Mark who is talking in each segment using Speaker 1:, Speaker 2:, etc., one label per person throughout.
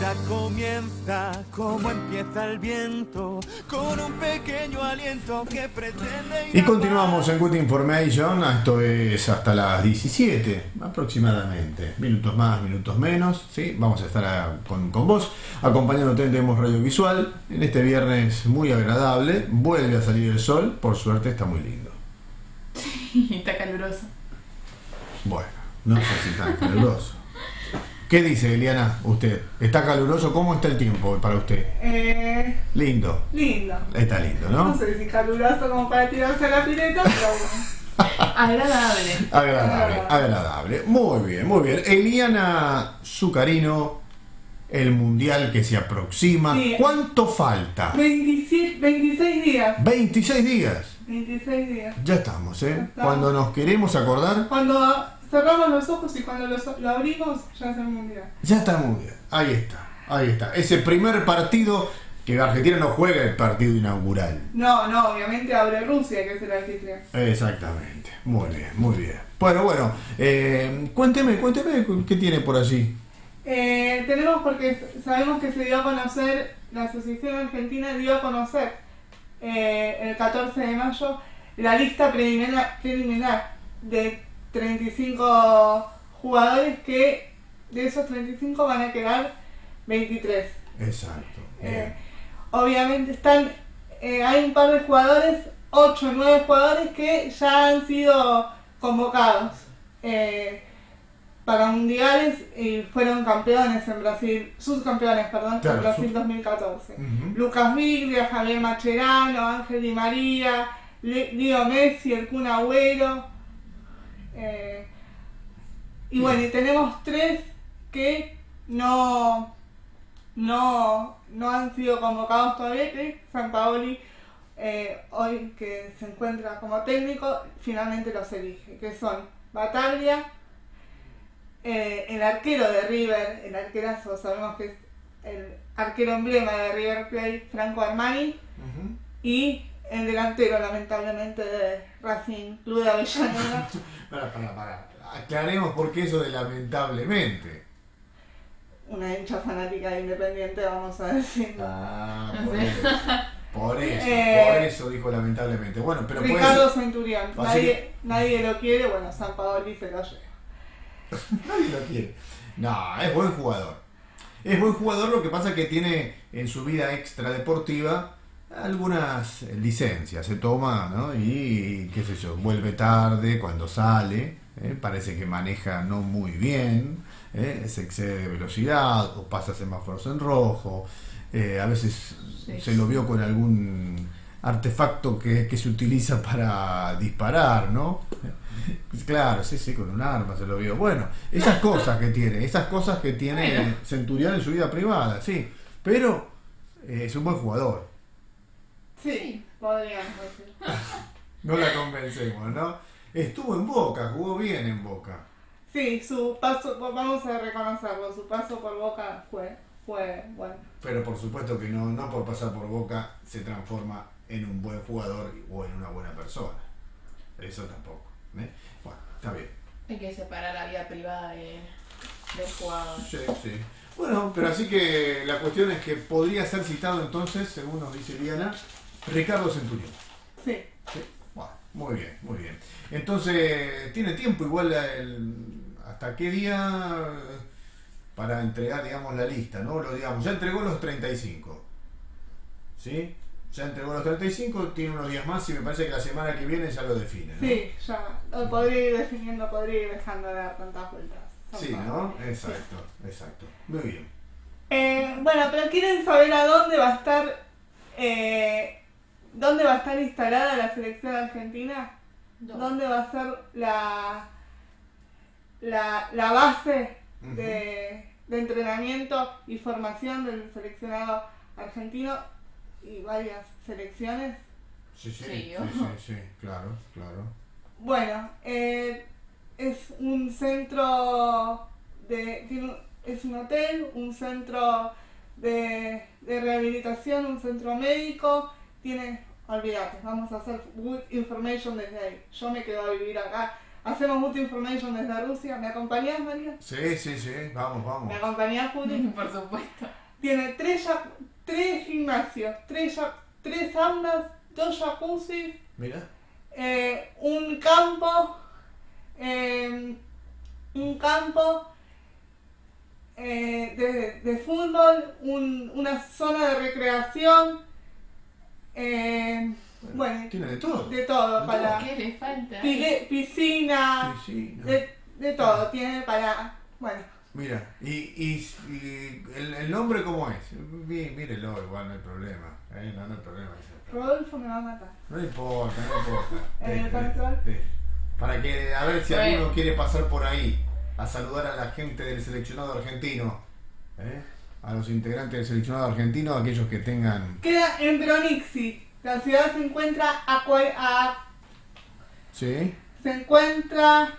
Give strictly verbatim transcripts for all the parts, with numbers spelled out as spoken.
Speaker 1: vida comienza como empieza el viento, con un pequeño aliento que pretende ir
Speaker 2: Y continuamos en Good Information. Esto es hasta las diecisiete aproximadamente, minutos más, minutos menos, ¿sí? Vamos a estar a, con, con vos acompañándote en Demos Radio-Visual en este viernes muy agradable. Vuelve a salir el sol, por suerte está muy lindo.
Speaker 3: Sí, está caluroso.
Speaker 2: Bueno, no sé si está caluroso. ¿Qué dice, Eliana, usted? ¿Está caluroso? ¿Cómo está el tiempo para usted?
Speaker 4: Eh,
Speaker 2: Lindo.
Speaker 4: lindo.
Speaker 2: Está lindo, ¿no?
Speaker 4: No sé si caluroso como para tirarse a la pileta, pero bueno.
Speaker 3: Agradable.
Speaker 2: Agradable, agradable. Muy bien, muy bien. Eliana Zucarino, el mundial que se aproxima.
Speaker 4: Sí.
Speaker 2: ¿Cuánto falta?
Speaker 4: veintisiete, veintiséis días.
Speaker 2: veintiséis días.
Speaker 4: veintiséis días.
Speaker 2: Ya estamos, ¿eh?
Speaker 4: Ya estamos.
Speaker 2: Cuando nos queremos acordar,
Speaker 4: Cuando cerramos los ojos y cuando los, lo abrimos, ya es el mundial.
Speaker 2: ya está el mundial. Ahí está, ahí está. Ese primer partido que Argentina no juega, el partido inaugural.
Speaker 4: No, no, obviamente abre Rusia, que es el anfitrión.
Speaker 2: Exactamente. Muy bien, muy bien. Bueno, bueno. Eh, cuénteme, cuénteme qué tiene por allí.
Speaker 4: Eh, tenemos porque sabemos que se dio a conocer, la Asociación Argentina dio a conocer eh, el catorce de mayo la lista preliminar, preliminar de treinta y cinco jugadores, que de esos treinta y cinco van a quedar veintitrés.
Speaker 2: Exacto.
Speaker 4: Eh, obviamente están, eh, hay un par de jugadores, ocho o nueve jugadores que ya han sido convocados eh, para mundiales y fueron campeones en Brasil, subcampeones, perdón,
Speaker 2: Claro,
Speaker 4: en Brasil
Speaker 2: sub-
Speaker 4: dos mil catorce.
Speaker 2: Ujú.
Speaker 4: Lucas Viglia, Javier Mascherano, Ángel Di María, Le- Leo Messi, el Kun Agüero. Eh, y bueno, y tenemos tres que no, no, no han sido convocados todavía, que Sampaoli, eh, hoy que se encuentra como técnico, finalmente los elige, que son Bataglia, eh, el arquero de River, el arquerazo, sabemos que es el arquero emblema de River Plate, Franco Armani,
Speaker 2: Ujú.
Speaker 4: y el delantero, lamentablemente, de Racing Club de Avellaneda.
Speaker 2: Para, para, para. Aclaremos por qué eso de lamentablemente.
Speaker 4: Una hincha fanática de Independiente, vamos a decir.
Speaker 2: Ah, por
Speaker 3: Sí.
Speaker 2: eso. Por eso,
Speaker 4: Eh,
Speaker 2: por eso dijo lamentablemente. Bueno, pero puede
Speaker 4: Ricardo
Speaker 2: ser.
Speaker 4: Centurión,
Speaker 2: Así
Speaker 4: nadie, nadie lo quiere, bueno, Sampaoli se lo lleva.
Speaker 2: Nadie lo quiere. No, es buen jugador. Es buen jugador, lo que pasa es que tiene en su vida extradeportiva algunas licencias, se toma, ¿no? Y qué sé yo, vuelve tarde cuando sale, ¿eh? Parece que maneja no muy bien, ¿eh? Se excede de velocidad o pasa semáforos en rojo, eh, a veces
Speaker 3: Sí.
Speaker 2: se lo vio con algún artefacto que, que se utiliza para disparar, ¿no? Claro, sí, sí, con un arma se lo vio. Bueno, esas cosas que tiene, esas cosas que tiene
Speaker 3: Bueno.
Speaker 2: Centurión en su vida privada, sí, pero eh, es un buen jugador.
Speaker 4: Sí, podríamos decir.
Speaker 2: No la convencemos, ¿no? Estuvo en Boca, jugó bien en Boca.
Speaker 4: Sí, su paso, vamos a reconocerlo, su paso por Boca fue, fue bueno.
Speaker 2: Pero por supuesto que no, no por pasar por Boca se transforma en un buen jugador o en una buena persona. Eso tampoco, ¿eh? Bueno, está bien.
Speaker 3: Hay que separar la vida privada de, del jugador.
Speaker 2: Sí, sí. Bueno, pero así que la cuestión es que podría ser citado entonces, según nos dice Diana, Ricardo Centurión.
Speaker 4: Sí.
Speaker 2: Sí. Bueno, muy bien, muy bien. Entonces, tiene tiempo igual el, hasta qué día para entregar, digamos, la lista, ¿no? Lo digamos, ya entregó los treinta y cinco. ¿Sí? Ya entregó los treinta y cinco, tiene unos días más y me parece que la semana que viene ya lo define, ¿no?
Speaker 4: Sí, ya, lo podría ir definiendo, podría ir dejando de dar tantas vueltas.
Speaker 2: Sí, ¿no? Exacto, exacto. Muy bien.
Speaker 4: Eh, bueno, pero quieren saber a dónde va a estar, eh, dónde va a estar instalada la selección argentina, dónde va a ser la, la, la base de, de entrenamiento y formación del seleccionado argentino y varias selecciones.
Speaker 2: Sí, sí,
Speaker 3: Sí,
Speaker 2: sí,
Speaker 3: ¿no?
Speaker 2: sí, sí, claro, claro.
Speaker 4: Bueno, eh, es un centro de, tiene un- es un hotel, un centro de, de rehabilitación, un centro médico, tiene, olvídate, vamos a hacer good information desde ahí. Yo me quedo a vivir acá hacemos Boot Information desde Rusia. ¿Me acompañás, María?
Speaker 2: Sí, sí, sí, vamos, vamos.
Speaker 4: ¿Me acompañás, Juli?
Speaker 3: Por supuesto.
Speaker 4: Tiene tres, ya- tres gimnasios, tres, ya- tres saunas, dos jacuzzis,
Speaker 2: Mira,
Speaker 4: eh, un campo, eh, un campo eh, de, de fútbol, un- una zona de recreación, eh, bueno,
Speaker 2: tiene de todo.
Speaker 4: de todo,
Speaker 2: De
Speaker 4: para
Speaker 3: ¿Qué le falta?
Speaker 4: pique- piscina,
Speaker 2: Sí, sí, no.
Speaker 4: de, de todo, tiene para, bueno,
Speaker 2: Mira, y, y, y el, el nombre cómo es. Mí- Mírelo, igual no hay problema. ¿eh? No, no hay problema.
Speaker 4: Rodolfo me va a matar.
Speaker 2: No importa, no importa.
Speaker 4: ¿En el
Speaker 2: De-
Speaker 4: control?
Speaker 2: de- de- Para que, a ver si
Speaker 3: Bueno.
Speaker 2: alguno quiere pasar por ahí a saludar a la gente del seleccionado argentino. ¿eh? A los integrantes del seleccionado argentino, aquellos que tengan...
Speaker 4: Queda en Bronixi. La ciudad se encuentra a, cua- a
Speaker 2: ¿Sí?
Speaker 4: se encuentra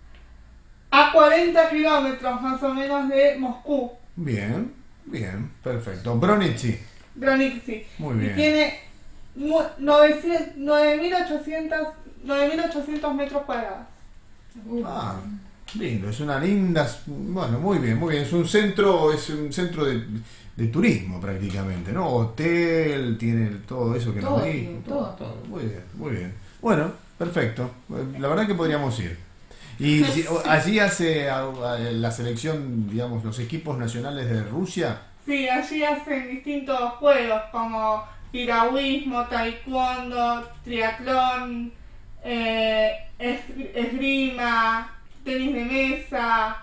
Speaker 4: a cuarenta kilómetros más o menos de Moscú,
Speaker 2: Bien, bien, perfecto. Bronici.
Speaker 4: Bronixi.
Speaker 2: Muy bien.
Speaker 4: Y tiene mu- novecientos nueve mil ochocientos nueve mil ochocientos metros cuadrados.
Speaker 3: Uh,
Speaker 2: Ah, lindo, es una linda, bueno, muy bien, muy bien, es un centro, es un centro de, de turismo prácticamente, ¿no? Hotel, tiene todo eso que
Speaker 3: Todo,
Speaker 2: nos
Speaker 3: tiene
Speaker 2: dijo,
Speaker 3: todo, todo.
Speaker 2: muy bien, muy bien. Bueno, perfecto, la verdad que podríamos ir. Y si- allí hace a- a la selección, digamos, los equipos nacionales de Rusia.
Speaker 4: Sí, allí hacen distintos juegos como piragüismo, taekwondo, triatlón, eh, es- esgrima, tenis de mesa,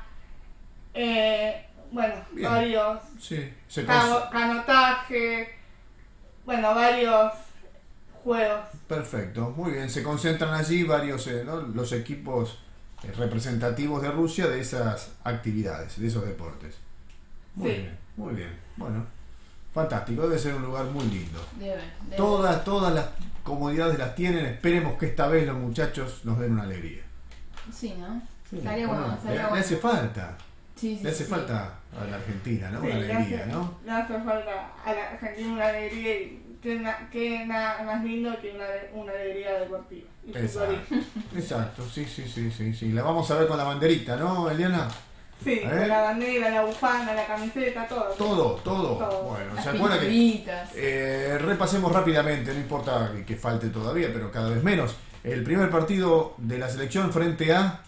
Speaker 4: eh, bueno,
Speaker 2: Bien.
Speaker 4: varios,
Speaker 2: Sí, se
Speaker 4: cano-
Speaker 2: cons-
Speaker 4: canotaje, bueno, varios juegos.
Speaker 2: Perfecto, muy bien. Se concentran allí varios, eh, ¿no? los equipos eh, representativos de Rusia de esas actividades, de esos deportes. Muy
Speaker 4: Sí.
Speaker 2: bien, muy bien. Bueno, fantástico, debe ser un lugar muy lindo.
Speaker 3: Debe, debe.
Speaker 2: Todas, todas las comodidades las tienen. Esperemos que esta vez los muchachos nos den una alegría.
Speaker 3: Sí, ¿no?
Speaker 2: Sí,
Speaker 3: Estaría
Speaker 2: ¿o no?
Speaker 3: bueno,
Speaker 2: le,
Speaker 3: estaría
Speaker 2: le
Speaker 3: bueno.
Speaker 2: hace falta,
Speaker 3: Sí, sí,
Speaker 2: le hace
Speaker 3: sí.
Speaker 2: falta a la Argentina, ¿no?
Speaker 4: Sí,
Speaker 2: Una
Speaker 4: le
Speaker 2: alegría,
Speaker 4: hace-
Speaker 2: ¿no?
Speaker 4: Le hace falta a la Argentina una alegría y que, na- que nada más lindo que una, una alegría deportiva. Y
Speaker 2: Exacto,
Speaker 4: futbolística.
Speaker 2: exacto, sí, sí, sí, sí, sí. La vamos a ver con la banderita, ¿no, Eliana?
Speaker 4: Sí,
Speaker 2: ¿Eh?
Speaker 4: con la bandera, la bufanda, la camiseta, todo.
Speaker 2: Todo, todo.
Speaker 4: Todo.
Speaker 2: Bueno,
Speaker 3: Las
Speaker 2: ¿se acuerdan que
Speaker 3: pinturitas.
Speaker 2: eh, repasemos rápidamente, no importa que, que falte todavía, pero cada vez menos. El primer partido de la selección frente a...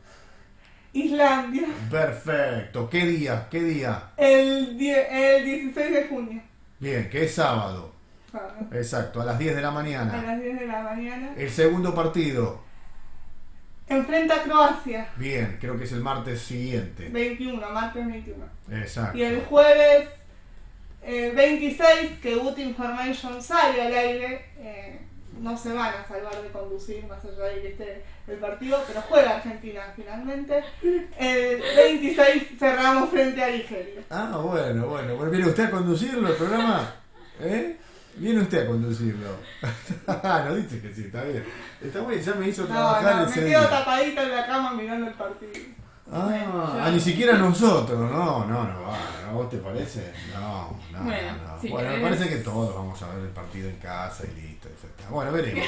Speaker 4: Islandia,
Speaker 2: Perfecto, ¿qué día? ¿Qué día?
Speaker 4: el, die- el dieciséis de junio,
Speaker 2: Bien, que es sábado.
Speaker 4: ¿sabes?
Speaker 2: Exacto, a las diez de la
Speaker 4: A
Speaker 2: mañana.
Speaker 4: las diez de la mañana.
Speaker 2: El segundo partido,
Speaker 4: Enfrenta a Croacia,
Speaker 2: bien, creo que es el martes siguiente.
Speaker 4: veintiuno, martes veintiuno.
Speaker 2: Exacto.
Speaker 4: Y el jueves eh, veintiséis, que Boot Information sale al aire, eh, no se van a salvar de conducir más allá de que esté el partido, pero juega Argentina finalmente. El veintiséis cerramos frente a Nigeria.
Speaker 2: Ah, bueno, bueno. Bueno, ¿viene usted a conducirlo el programa? ¿Eh? Viene usted a conducirlo. No dice que sí, está bien. Está bien, ya me hizo
Speaker 4: No,
Speaker 2: trabajar
Speaker 4: no, me
Speaker 2: ese
Speaker 4: quedo
Speaker 2: día.
Speaker 4: tapadita en la cama mirando el partido.
Speaker 2: Ah, ah, ni siquiera nosotros, no, no, no va, ¿a vos te parece? No, no,
Speaker 3: Bueno,
Speaker 2: no.
Speaker 3: sí,
Speaker 2: Bueno, me
Speaker 3: querés.
Speaker 2: parece que todos vamos a ver el partido en casa y listo, ya está. Bueno, veremos.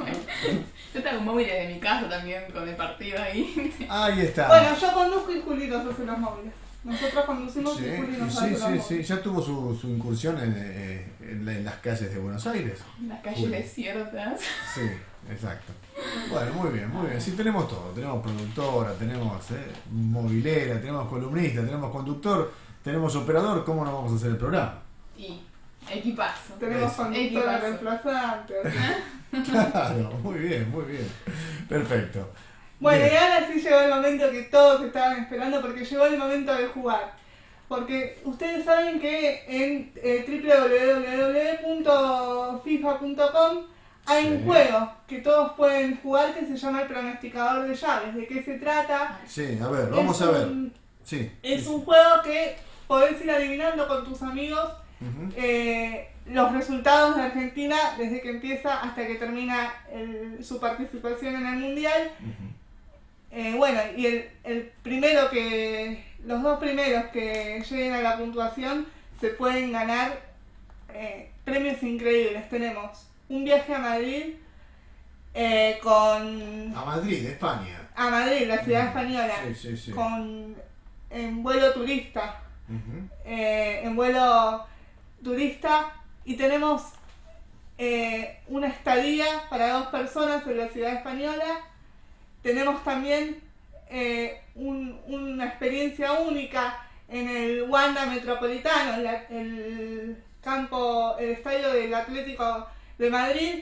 Speaker 3: Yo tengo un móvil de mi casa también con el partido ahí.
Speaker 2: Ahí está.
Speaker 4: Bueno, yo conduzco y Juli nos hace los móviles. Nosotros conducimos
Speaker 2: Sí,
Speaker 4: y Juli nos
Speaker 2: sí,
Speaker 4: hace los
Speaker 2: sí,
Speaker 4: móviles.
Speaker 2: sí, ya tuvo su, su incursión en, eh, en la- en las calles de Buenos Aires.
Speaker 3: Las calles
Speaker 2: Uy.
Speaker 3: desiertas.
Speaker 2: Sí, exacto. Bueno, muy bien, muy bien. Sí, tenemos todo. Tenemos productora, tenemos eh, movilera, tenemos columnista, tenemos conductor, tenemos operador. ¿Cómo no vamos a hacer el programa?
Speaker 3: Y equipazo.
Speaker 4: Tenemos
Speaker 2: Eso.
Speaker 4: conductora
Speaker 3: Equipazo.
Speaker 4: reemplazante.
Speaker 2: Claro, muy bien, muy bien. Perfecto.
Speaker 4: Bueno,
Speaker 2: Bien.
Speaker 4: y ahora sí llegó el momento que todos estaban esperando porque llegó el momento de jugar. Porque ustedes saben que en eh, doble u doble u doble u punto fifa punto com hay
Speaker 2: Sí.
Speaker 4: un juego que todos pueden jugar que se llama el pronosticador de llaves. ¿De qué se trata?
Speaker 2: Sí, a ver, vamos
Speaker 4: Es
Speaker 2: a ver.
Speaker 4: un-
Speaker 2: Sí.
Speaker 4: Es
Speaker 2: sí,
Speaker 4: un juego que podés ir adivinando con tus amigos
Speaker 2: sí. Ujú.
Speaker 4: eh, los resultados de Argentina desde que empieza hasta que termina el- su participación en el Mundial.
Speaker 2: Ujú.
Speaker 4: Eh, bueno, y el, el primero que, los dos primeros que lleguen a la puntuación se pueden ganar eh, premios increíbles. Tenemos un viaje a Madrid eh, con
Speaker 2: A Madrid, España.
Speaker 4: a Madrid, la ciudad española,
Speaker 2: Sí, sí, sí.
Speaker 4: con en vuelo turista,
Speaker 2: Ujú.
Speaker 4: eh, en vuelo turista y tenemos eh, una estadía para dos personas en la ciudad española. Tenemos también eh, un- una experiencia única en el Wanda Metropolitano, en la- el campo, el estadio del Atlético de Madrid,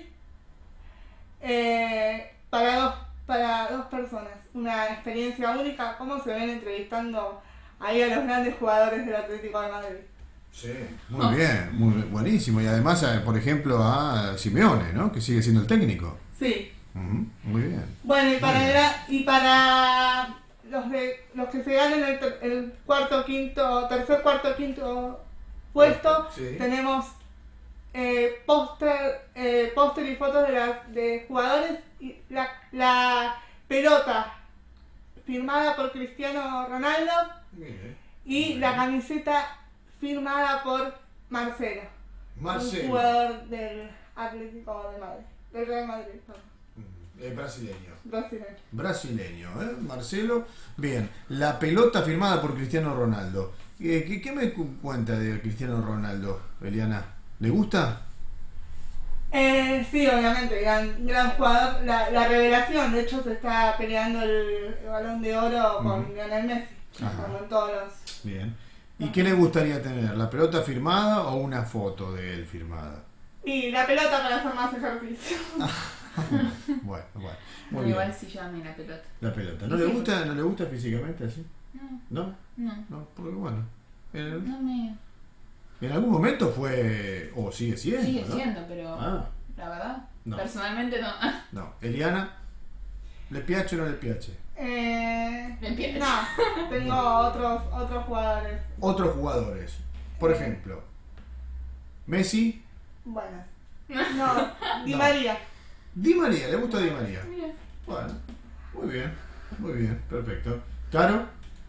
Speaker 4: eh, para dos, para dos personas. Una experiencia única, cómo se ven entrevistando ahí a los grandes jugadores del Atlético de Madrid.
Speaker 2: Sí, muy bien, muy buenísimo. Y además, eh, por ejemplo, a Simeone, ¿no? Que sigue siendo el técnico.
Speaker 4: Sí.
Speaker 2: Ujú, muy bien.
Speaker 4: Bueno, y para,
Speaker 2: Muy bien.
Speaker 4: gra- y para los de los que se ganen el, ter- el cuarto, quinto, tercer, cuarto, quinto puesto,
Speaker 2: Sí.
Speaker 4: tenemos eh, póster, eh, póster y fotos de, las de jugadores y la, la pelota firmada por Cristiano Ronaldo
Speaker 2: Mire.
Speaker 4: y la camiseta firmada por Marcelo, un
Speaker 2: Marcelo.
Speaker 4: jugador del Atlético de Madrid, del Real Madrid, perdón,
Speaker 2: Ujú, es brasileño.
Speaker 4: brasileño.
Speaker 2: Brasileño, ¿eh? Marcelo. Bien, la pelota firmada por Cristiano Ronaldo. ¿Qué, qué, qué me cu- cuenta de Cristiano Ronaldo, Eliana? ¿Le gusta?
Speaker 4: Eh, sí, obviamente, gran, gran jugador. La, la revelación, de hecho, se está peleando el, el Balón de Oro con
Speaker 2: Ujú.
Speaker 4: Lionel Messi,
Speaker 2: Ajá.
Speaker 4: como en todos los...
Speaker 2: Bien. ¿Y qué le gustaría tener? ¿La pelota firmada o una foto de él firmada?
Speaker 4: Y la pelota para hacer más ejercicio.
Speaker 2: Bueno, bueno.
Speaker 3: No,
Speaker 2: Muy bien.
Speaker 3: igual si llame la pelota.
Speaker 2: La pelota. ¿No le gusta, no le gusta físicamente así?
Speaker 3: No,
Speaker 2: ¿No?
Speaker 3: no,
Speaker 2: No, porque bueno. En,
Speaker 3: no me...
Speaker 2: en algún momento fue. O sigue siendo.
Speaker 3: Sigue
Speaker 2: ¿no?
Speaker 3: siendo, pero
Speaker 2: Ah,
Speaker 3: la verdad,
Speaker 2: No.
Speaker 3: personalmente no.
Speaker 2: no. Eliana, ¿le piace o no le piace?
Speaker 4: Eh,
Speaker 3: Me pierde.
Speaker 4: no, tengo otros, otros jugadores
Speaker 2: Otros jugadores. Por ejemplo, Messi,
Speaker 4: buenos. No, Di
Speaker 2: No.
Speaker 4: María.
Speaker 2: Di María, ¿le gusta Di María?
Speaker 3: Mira.
Speaker 2: Bueno, muy bien, muy bien, perfecto. ¿Caro?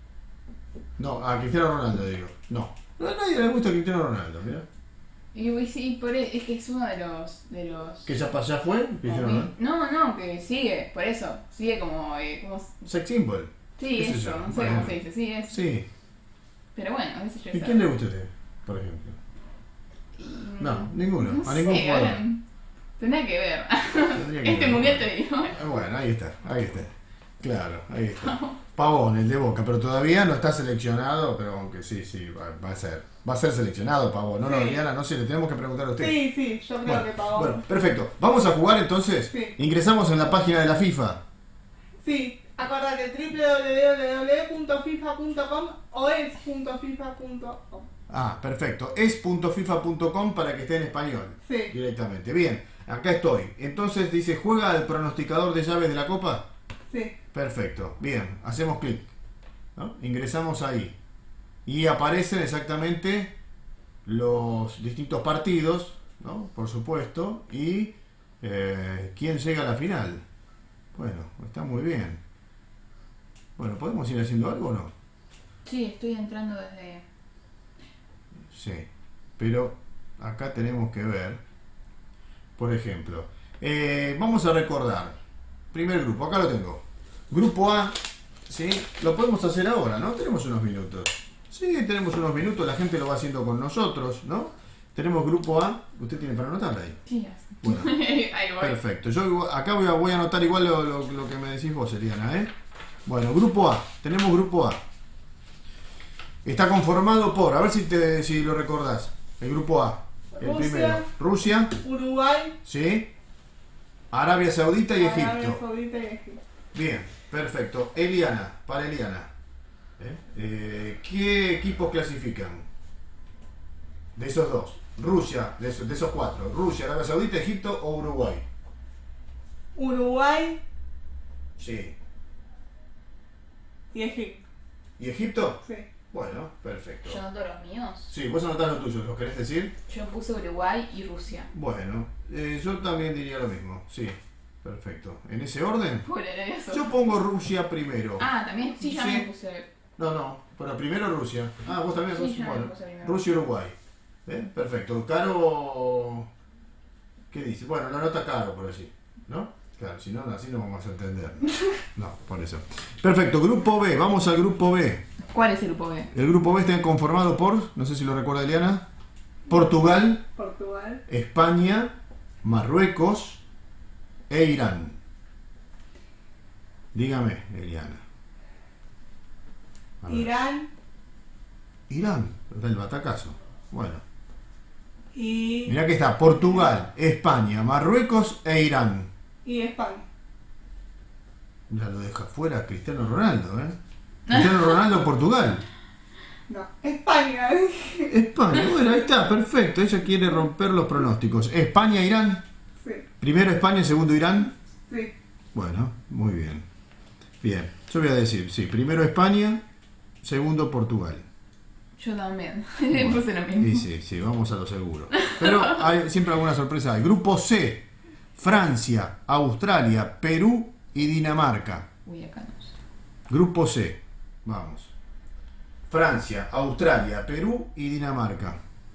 Speaker 2: No, a Cristiano Ronaldo digo. No. No, a nadie le gusta Cristiano Ronaldo, mira.
Speaker 3: Y uy, sí, por e- es que es uno de los... De los
Speaker 2: ¿Que ya, pa- ya fue Cristiano
Speaker 3: como-
Speaker 2: Ronaldo?
Speaker 3: no, no, que sigue, por eso. Sigue como... Eh, como
Speaker 2: Sex symbol.
Speaker 3: sí,
Speaker 2: qué sé
Speaker 3: eso,
Speaker 2: yo,
Speaker 3: no sé
Speaker 2: bueno.
Speaker 3: cómo se dice, sí, es.
Speaker 2: Sí.
Speaker 3: Pero bueno, qué sé yo.
Speaker 2: ¿Y
Speaker 3: esa-
Speaker 2: quién le gusta a usted, por ejemplo?
Speaker 3: y-
Speaker 2: No, ninguno,
Speaker 3: No
Speaker 2: a ningún
Speaker 3: sé,
Speaker 2: jugador.
Speaker 3: ahora tendría que ver.
Speaker 2: Tendría que
Speaker 3: Este
Speaker 2: ver.
Speaker 3: mundial te digo.
Speaker 2: Ah, Bueno, ahí está, ahí está. Claro, ahí está. Pavón, el de Boca, pero todavía no está seleccionado, pero aunque sí, sí, va, va a ser. Va a ser seleccionado, Pavón. No, no,
Speaker 4: Sí.
Speaker 2: Diana, no sé, le tenemos que preguntar a usted.
Speaker 4: Sí, sí, yo creo
Speaker 2: Bueno,
Speaker 4: que pagó.
Speaker 2: bueno, perfecto. Vamos a jugar entonces.
Speaker 4: Sí.
Speaker 2: Ingresamos en la página de la FIFA.
Speaker 4: Sí, acordate, doble u doble u doble u punto fifa punto com o es punto fifa punto com.
Speaker 2: Ah, perfecto. es punto fifa punto com para que esté en español.
Speaker 4: Sí.
Speaker 2: Directamente. Bien, acá estoy. Entonces dice, ¿juega al pronosticador de llaves de la Copa?
Speaker 4: Sí,
Speaker 2: Perfecto. Bien, hacemos clic, ¿no? Ingresamos ahí. Y aparecen exactamente los distintos partidos, ¿no? Por supuesto. Y eh, quién llega a la final. Bueno, está muy bien. Bueno, ¿podemos ir haciendo algo o no?
Speaker 3: Sí, estoy entrando desde...
Speaker 2: Sí, pero acá tenemos que ver, por ejemplo, eh, vamos a recordar, primer grupo, acá lo tengo, grupo A, ¿sí? Lo podemos hacer ahora, ¿no? Tenemos unos minutos, sí, tenemos unos minutos, la gente lo va haciendo con nosotros, ¿no? Tenemos grupo A, usted tiene para anotar ahí.
Speaker 3: Sí, ya sé.
Speaker 2: Bueno,
Speaker 3: Ahí voy.
Speaker 2: perfecto, yo igual- acá voy a, voy a anotar igual lo, lo- lo que me decís vos, Eliana, ¿eh? Bueno, grupo A, tenemos grupo A. Está conformado por, a ver si te si lo recordás, el grupo A, el
Speaker 4: Rusia.
Speaker 2: primero, Rusia,
Speaker 4: Uruguay,
Speaker 2: ¿sí? Arabia Saudita y
Speaker 4: Arabia
Speaker 2: Egipto.
Speaker 4: Saudita y Egipto.
Speaker 2: Bien, perfecto. Eliana, para Eliana. ¿eh? Eh, ¿Qué equipos clasifican? De esos dos. Rusia, de esos, de esos cuatro. Rusia, Arabia Saudita, Egipto o Uruguay.
Speaker 4: Uruguay
Speaker 2: Sí.
Speaker 4: y Egipto.
Speaker 2: ¿Y Egipto?
Speaker 4: Sí.
Speaker 2: Bueno, perfecto.
Speaker 3: Yo noto los míos.
Speaker 2: Sí, vos anotás los tuyos, ¿lo querés decir?
Speaker 3: Yo puse Uruguay y Rusia.
Speaker 2: Bueno, eh, yo también diría lo mismo. Sí, perfecto. ¿En ese orden?
Speaker 3: Por eso.
Speaker 2: Yo pongo Rusia primero.
Speaker 3: Ah, también. Sí, ya
Speaker 2: Sí.
Speaker 3: me puse.
Speaker 2: No, no, pero primero Rusia. Ah, vos también,
Speaker 3: Sí,
Speaker 2: Rusia.
Speaker 3: yo me
Speaker 2: Bueno,
Speaker 3: puse primero.
Speaker 2: Rusia y Uruguay. ¿Eh? Perfecto. Caro. ¿Qué dice? Bueno, lo anota Caro por allí, ¿no? Claro, si no, así no vamos a entender. No, por eso. Perfecto, grupo B, vamos al grupo B.
Speaker 3: ¿Cuál es el grupo B?
Speaker 2: El grupo B está conformado por, no sé si lo recuerda Eliana, Portugal,
Speaker 4: Portugal.
Speaker 2: España, Marruecos e Irán. Dígame, Eliana. A ver.
Speaker 4: Irán
Speaker 2: Irán, del batacazo. Bueno,
Speaker 4: y,
Speaker 2: mirá que está Portugal, España, Marruecos e Irán.
Speaker 4: y España.
Speaker 2: Ya lo deja fuera Cristiano Ronaldo, ¿eh? Cristiano Ronaldo, Portugal.
Speaker 4: No, España.
Speaker 2: España, bueno, ahí está, perfecto. Ella quiere romper los pronósticos. España, Irán.
Speaker 4: Sí,
Speaker 2: Primero España, segundo Irán.
Speaker 4: sí.
Speaker 2: Bueno, muy bien. Bien, yo voy a decir, sí, primero España, segundo Portugal.
Speaker 3: Yo también. Le puse lo mismo.
Speaker 2: Y sí, sí, vamos a lo seguro. Pero hay siempre alguna sorpresa. Hay grupo C, Francia, Australia, Perú y Dinamarca.
Speaker 3: Uy, acá no sé.
Speaker 2: Grupo C, vamos. Francia, Australia, Perú y Dinamarca.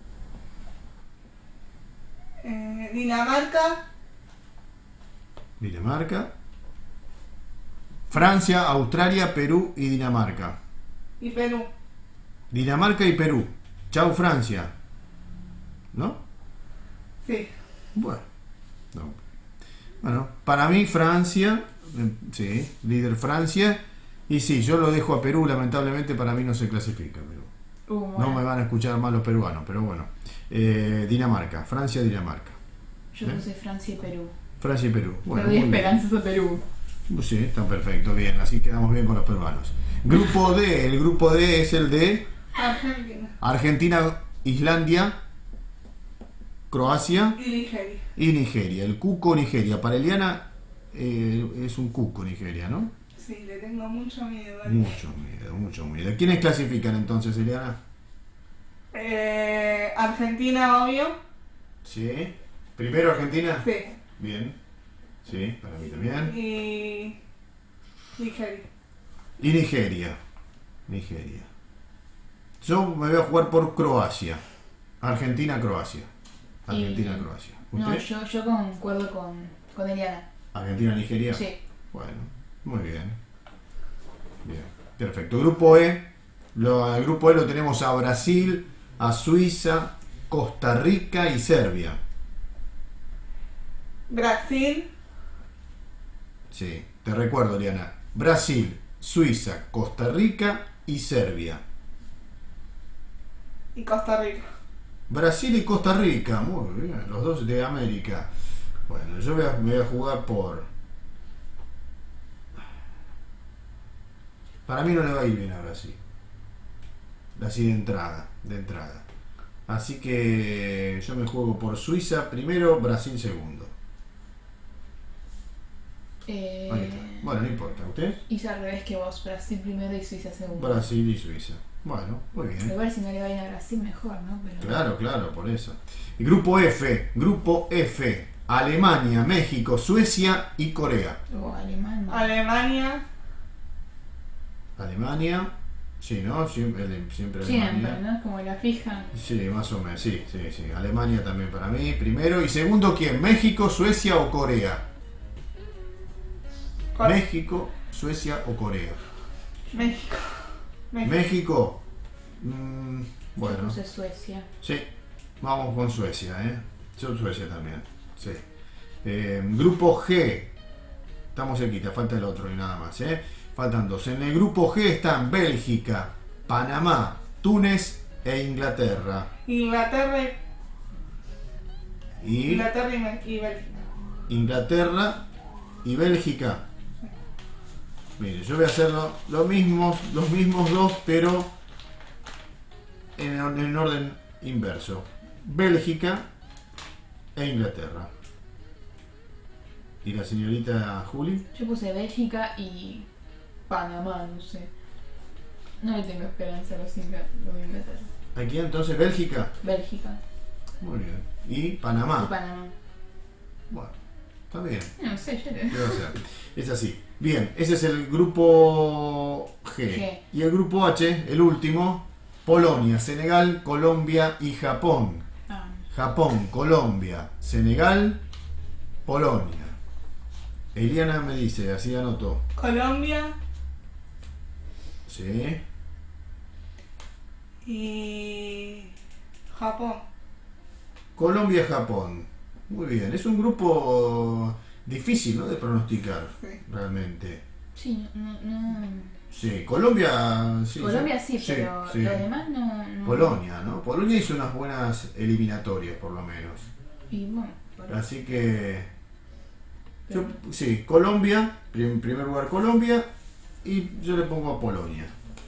Speaker 4: Eh, Dinamarca
Speaker 2: Dinamarca. Francia, Australia, Perú y Dinamarca.
Speaker 4: y Perú.
Speaker 2: Dinamarca y Perú. Chau Francia. ¿No?
Speaker 4: Sí.
Speaker 2: Bueno. No. Bueno, para mí Francia, eh, sí, líder Francia. Y sí, yo lo dejo a Perú, lamentablemente para mí no se clasifica Perú.
Speaker 3: Uh,
Speaker 2: No
Speaker 3: bueno.
Speaker 2: me van a escuchar más los peruanos, pero bueno. Eh, Dinamarca, Francia, Dinamarca.
Speaker 3: Yo puse Francia y Perú.
Speaker 2: Francia y Perú. Bueno,
Speaker 3: Le doy
Speaker 2: muy bien.
Speaker 3: esperanzas a Perú.
Speaker 2: Sí, está perfecto, bien, así quedamos bien con los peruanos. Grupo D, el grupo D es el de
Speaker 4: Argentina
Speaker 2: Argentina, Islandia, Croacia
Speaker 4: y Nigeria.
Speaker 2: y Nigeria. El cuco Nigeria. Para Eliana eh, es un cuco Nigeria, ¿no?
Speaker 4: Sí, le tengo mucho miedo. ¿eh?
Speaker 2: Mucho miedo, mucho miedo. ¿Quiénes clasifican entonces, Eliana?
Speaker 4: Eh, Argentina, obvio.
Speaker 2: Sí. Primero Argentina.
Speaker 4: Sí.
Speaker 2: Bien. Sí, para mí también.
Speaker 4: Y Nigeria.
Speaker 2: Y Nigeria. Nigeria. Yo me voy a jugar por Croacia. Argentina-Croacia. Argentina-Croacia.
Speaker 3: No,
Speaker 2: ¿Usted?
Speaker 3: yo, yo concuerdo con, con Eliana.
Speaker 2: Argentina-Nigeria.
Speaker 3: Sí.
Speaker 2: Bueno, muy bien. Bien, perfecto. Grupo E. Lo, el grupo E lo tenemos a Brasil, a Suiza, Costa Rica y Serbia.
Speaker 4: Brasil,
Speaker 2: Sí, te recuerdo, Liana. Brasil, Suiza, Costa Rica y Serbia.
Speaker 4: y Costa Rica.
Speaker 2: Brasil y Costa Rica, muy bien, los dos de América. Bueno, yo voy a, me voy a jugar por... Para mí no le va a ir bien a Brasil. Así de entrada, de entrada. Así que yo me juego por Suiza primero, Brasil segundo.
Speaker 3: Eh,
Speaker 2: Ahí está. Bueno, no importa. ¿Usted?
Speaker 3: hice al revés que vos. Brasil primero y Suiza segundo.
Speaker 2: Brasil y Suiza. Bueno, muy bien.
Speaker 3: Igual si no le va bien a Brasil, mejor, ¿no? Pero...
Speaker 2: Claro, claro, por eso. Y grupo F, grupo F, Alemania, México, Suecia y Corea.
Speaker 3: O Alemania.
Speaker 4: Alemania,
Speaker 2: Alemania, sí, ¿no? Siempre, siempre
Speaker 3: Siempre,
Speaker 2: Alemania.
Speaker 3: ¿no? Como la fija.
Speaker 2: Sí, más o menos, sí, sí, sí. Alemania también para mí, primero. Y segundo, ¿quién? ¿México, Suecia o Corea?
Speaker 4: Cor-
Speaker 2: México, Suecia o Corea.
Speaker 4: México. México.
Speaker 2: México, mm,
Speaker 3: Yo
Speaker 2: bueno,
Speaker 3: puse Suecia.
Speaker 2: sí, vamos con Suecia, ¿eh? Yo Suecia también, sí. Eh, grupo G, estamos cerquita, falta el otro y nada más, ¿eh? Faltan dos. En el grupo G están Bélgica, Panamá, Túnez e Inglaterra.
Speaker 4: Inglaterra, y-
Speaker 2: Y
Speaker 4: Inglaterra y, Me- y Bélgica.
Speaker 2: Inglaterra y Bélgica. Mire, yo voy a hacer lo, lo mismo, los mismos dos, pero en, en orden inverso. Bélgica e Inglaterra. ¿Y la señorita Juli?
Speaker 3: Yo puse Bélgica y Panamá, no sé. No le tengo esperanza a los Ingl- los de Inglaterra.
Speaker 2: Aquí entonces Bélgica.
Speaker 3: Bélgica
Speaker 2: Muy bien. Y
Speaker 3: y
Speaker 2: Panamá.
Speaker 3: Panamá.
Speaker 2: Bueno, está bien.
Speaker 3: No sé, yo le...
Speaker 2: ¿Qué va a hacer? Es así. Bien, ese es el grupo G.
Speaker 3: G.
Speaker 2: Y el grupo H, el último, Polonia, Senegal, Colombia y Japón.
Speaker 3: Ah,
Speaker 2: Japón, Colombia, Senegal, Polonia. Eliana me dice, así anotó.
Speaker 4: Colombia
Speaker 2: Sí.
Speaker 4: y Japón.
Speaker 2: Colombia-Japón. Muy bien. Es un grupo difícil, ¿no?, de pronosticar,
Speaker 4: Sí.
Speaker 2: realmente.
Speaker 3: Sí, no, no.
Speaker 2: Sí, Colombia... Sí,
Speaker 3: Colombia sí, pero
Speaker 2: sí.
Speaker 3: los demás no, no.
Speaker 2: Polonia, ¿no? Polonia hizo unas buenas eliminatorias, por lo menos.
Speaker 3: Y bueno, por-
Speaker 2: Así que... Yo,
Speaker 3: pero-
Speaker 2: sí, Colombia, en primer lugar Colombia, y yo le pongo a Polonia,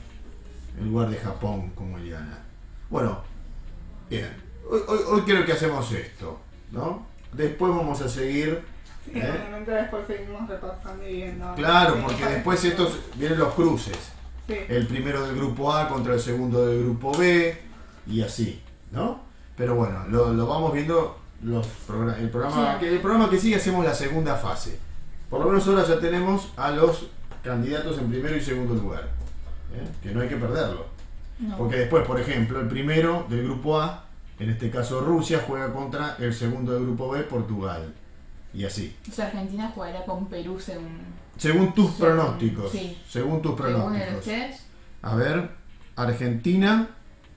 Speaker 2: en lugar de Japón como Eliana. Bueno, bien, hoy, hoy, hoy creo que hacemos esto, ¿no? Después vamos a seguir,
Speaker 4: Sí,
Speaker 2: ¿eh?
Speaker 4: obviamente después seguimos repasando y viendo.
Speaker 2: Claro,
Speaker 4: Sí,
Speaker 2: porque
Speaker 4: para-
Speaker 2: después estos vienen los cruces,
Speaker 4: Sí.
Speaker 2: el primero del grupo A contra el segundo del grupo B, y así, ¿no? Pero bueno, lo, lo vamos viendo los progra- el programa,
Speaker 3: Sí.
Speaker 2: que, el programa que sigue hacemos la segunda fase. Por lo menos ahora ya tenemos a los candidatos en primero y segundo lugar, ¿eh? Que no hay que perderlo.
Speaker 3: no.
Speaker 2: Porque después, por ejemplo, el primero del grupo A, en este caso Rusia, juega contra el segundo del grupo B, Portugal. Y así.
Speaker 3: O sea, Argentina jugará con Perú según.
Speaker 2: Según tus
Speaker 3: Según-
Speaker 2: pronósticos.
Speaker 3: sí.
Speaker 2: Según tus
Speaker 3: Según el de
Speaker 2: pronósticos.
Speaker 3: ustedes.
Speaker 2: A ver, Argentina,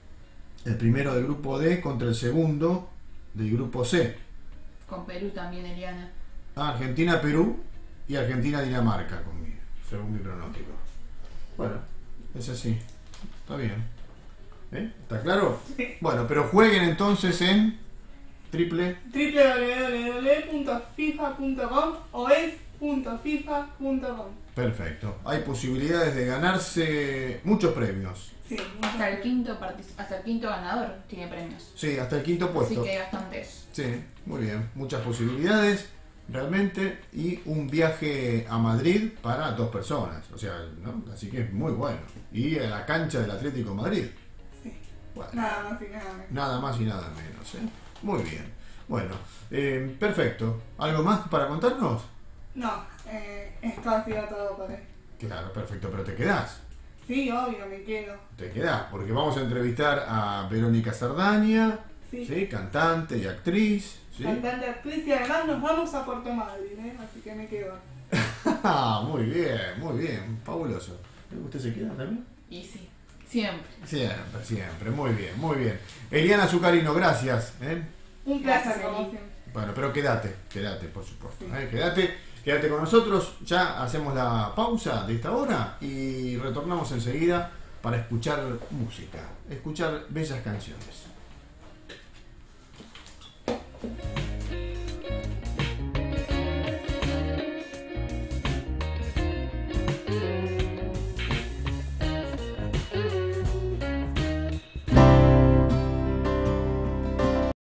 Speaker 2: el primero del grupo D contra el segundo del grupo C.
Speaker 3: Con Perú también, Eliana.
Speaker 2: Ah, Argentina, Perú y Argentina, Dinamarca conmigo, según mi pronóstico. Bueno, es así. Está bien. ¿Eh? ¿Está claro?
Speaker 4: Sí.
Speaker 2: Bueno, pero jueguen entonces en triple.
Speaker 4: doble u doble u doble u punto fifa punto com o es punto fifa punto com.
Speaker 2: Perfecto. Hay posibilidades de ganarse muchos premios.
Speaker 4: Sí,
Speaker 3: Hasta el quinto partici- hasta el quinto ganador tiene premios.
Speaker 2: Sí, hasta el quinto
Speaker 3: Así
Speaker 2: puesto.
Speaker 3: que hay bastantes.
Speaker 2: Sí, muy bien. Muchas posibilidades, realmente. Y un viaje a Madrid para dos personas. O sea, ¿no? Así que es muy bueno. Y a la cancha del Atlético de Madrid.
Speaker 4: Sí.
Speaker 2: Bueno,
Speaker 4: Nada más y nada menos.
Speaker 2: nada más y nada menos. ¿eh? Muy bien. Bueno, eh, perfecto. ¿Algo más para contarnos?
Speaker 4: No, eh, esto ha sido todo por hoy.
Speaker 2: Claro, perfecto. Pero te quedás.
Speaker 4: Sí, obvio, me quedo.
Speaker 2: Te quedás, porque vamos a entrevistar a Verónica Sardaña,
Speaker 4: Sí.
Speaker 2: ¿sí? Cantante y actriz. ¿sí?
Speaker 4: Cantante, actriz y además nos vamos a Puerto Madryn, ¿eh? Así que me quedo.
Speaker 2: Ah, muy bien, muy bien. Fabuloso. ¿Usted se queda también?
Speaker 3: Y sí, siempre.
Speaker 2: Siempre, siempre. Muy bien, muy bien. Eliana Zucarino, gracias. ¿eh?
Speaker 4: Un placer,
Speaker 3: Gracias,
Speaker 4: como
Speaker 3: Eli.
Speaker 4: siempre.
Speaker 2: Bueno, pero quédate, quédate, por supuesto.
Speaker 4: Sí.
Speaker 2: ¿eh? Quédate, quédate con nosotros. Ya hacemos la pausa de esta hora y retornamos enseguida para escuchar música, escuchar bellas canciones.